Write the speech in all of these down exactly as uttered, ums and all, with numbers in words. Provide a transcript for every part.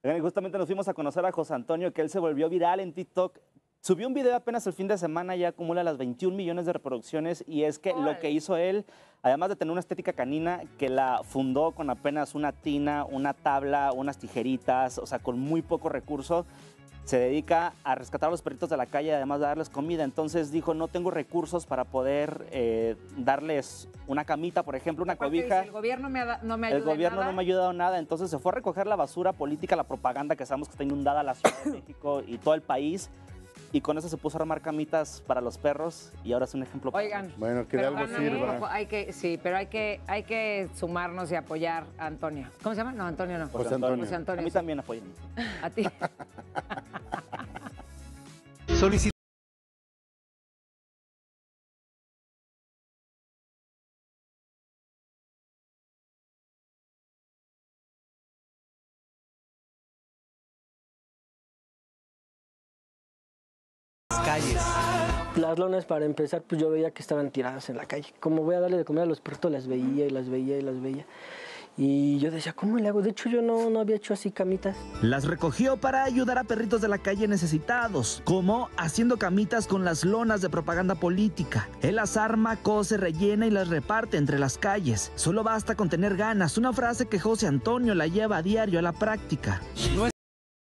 Y justamente nos fuimos a conocer a José Antonio, que él se volvió viral en TikTok. Subió un video apenas el fin de semana, ya acumula las veintiún millones de reproducciones, y es que lo que hizo él, además de tener una estética canina, que la fundó con apenas una tina, una tabla, unas tijeritas, o sea, con muy poco recurso, se dedica a rescatar a los perritos de la calle, además de darles comida. Entonces dijo, no tengo recursos para poder eh, darles una camita, por ejemplo, una Aparte cobija. dice, el gobierno me ha, no me ayuda El gobierno nada. no me ha ayudado nada, entonces se fue a recoger la basura política, la propaganda que sabemos que está inundada la Ciudad de México y todo el país. Y con eso se puso a armar camitas para los perros y ahora es un ejemplo. Oigan, bueno, que de algo sirva. Hay que, sí, pero hay que, hay que sumarnos y apoyar a Antonio. ¿Cómo se llama? No, Antonio no. José Antonio. José Antonio. A mí sí. también apoyen. A ti. Solicito. Calles. Las lonas, para empezar, pues yo veía que estaban tiradas en la calle. Como voy a darle de comer a los perritos, las veía y las veía y las veía. Y yo decía, ¿cómo le hago? De hecho, yo no, no había hecho así camitas. Las recogió para ayudar a perritos de la calle necesitados, como haciendo camitas con las lonas de propaganda política. Él las arma, cose, rellena y las reparte entre las calles. Solo basta con tener ganas, una frase que José Antonio la lleva a diario a la práctica. No es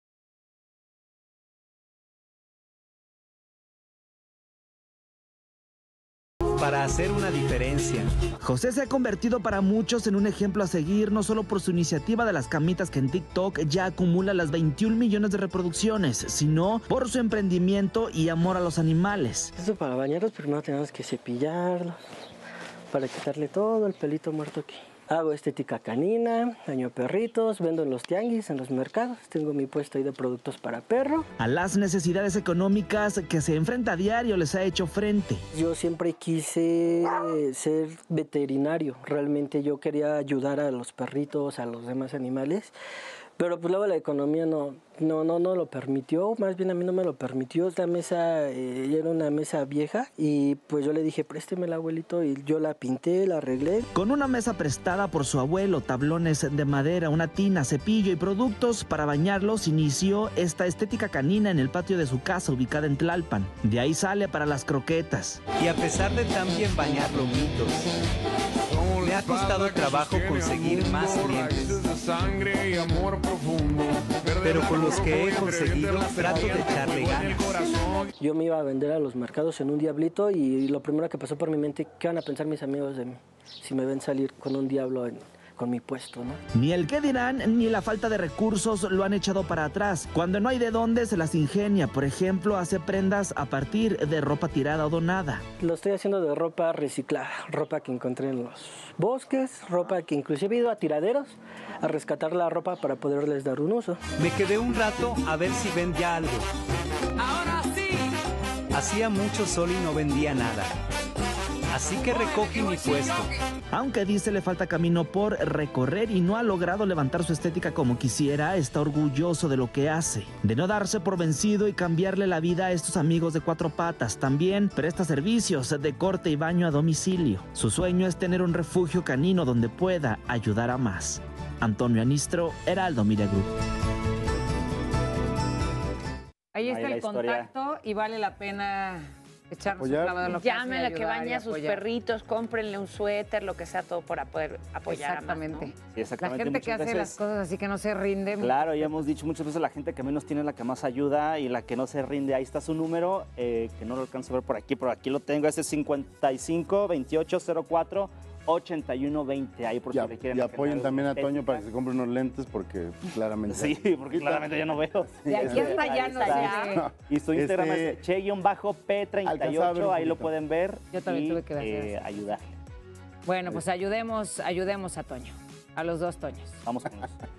para hacer una diferencia. José se ha convertido para muchos en un ejemplo a seguir, no solo por su iniciativa de las camitas que en TikTok ya acumula las veintiún millones de reproducciones, sino por su emprendimiento y amor a los animales. Esto para bañarlos, primero tenemos que cepillarlos, para quitarle todo el pelito muerto aquí. Hago estética canina, daño perritos, vendo en los tianguis, en los mercados. Tengo mi puesto ahí de productos para perro. A las necesidades económicas que se enfrenta a diario les ha hecho frente. Yo siempre quise ser veterinario. Realmente yo quería ayudar a los perritos, a los demás animales. Pero pues luego la economía no, no, no, no lo permitió, más bien a mí no me lo permitió. Esta mesa eh, era una mesa vieja y pues yo le dije, préstemela, abuelito, y yo la pinté, la arreglé. Con una mesa prestada por su abuelo, tablones de madera, una tina, cepillo y productos para bañarlos, inició esta estética canina en el patio de su casa ubicada en Tlalpan. De ahí sale para las croquetas. Y a pesar de también bañar lomitos, me ha costado trabajo conseguir más clientes. Pero con los que he conseguido, trato de echarle ganas. Yo me iba a vender a los mercados en un diablito y lo primero que pasó por mi mente, ¿qué van a pensar mis amigos de mí? Si me ven salir con un diablo en, con mi puesto, ¿no? Ni el qué dirán ni la falta de recursos lo han echado para atrás. Cuando no hay de dónde, se las ingenia. Por ejemplo, hace prendas a partir de ropa tirada o donada. Lo estoy haciendo de ropa reciclada, ropa que encontré en los bosques, ropa que inclusive he ido a tiraderos a rescatar la ropa para poderles dar un uso. Me quedé un rato a ver si vendía algo. ¡Ahora sí! Hacía mucho sol y no vendía nada. Así que recogí mi puesto. Aunque dice le falta camino por recorrer y no ha logrado levantar su estética como quisiera, está orgulloso de lo que hace, de no darse por vencido y cambiarle la vida a estos amigos de cuatro patas. También presta servicios de corte y baño a domicilio. Su sueño es tener un refugio canino donde pueda ayudar a más. Antonio Anistro, Heraldo Media Group. Ahí está Ahí la el historia. contacto y vale la pena echarnos un Apoyar. clavado en lo que hace y Llámenle, que ayudar y bañe a sus apoyar. perritos, cómprenle un suéter, lo que sea, todo para poder apoyar Exactamente. a más, ¿no? Sí, La exactamente. gente que Muchas hace veces, las cosas así que no se rinde. Claro, ya hemos dicho muchas veces, la gente que menos tiene es la que más ayuda y la que no se rinde. Ahí está su número, eh, que no lo alcanzo a ver por aquí, pero aquí lo tengo. Ese es cincuenta y cinco, veintiocho, cero cuatro, ochenta y uno, veinte. Ahí por Y, si a- le quieren y agendar apoyen también a estética. Toño para que se compre unos lentes porque claramente... Sí, porque claramente ya no veo. De aquí hasta allá Ahí no está. sé. Y su Instagram Este, es che-p treinta y alcanzaba a ver ocho, un ahí lo poquito. pueden ver. Yo también y, tuve que ver eh, eso. ayudar. Bueno, pues ayudemos, ayudemos a Toño, a los dos Toños. Vamos con eso.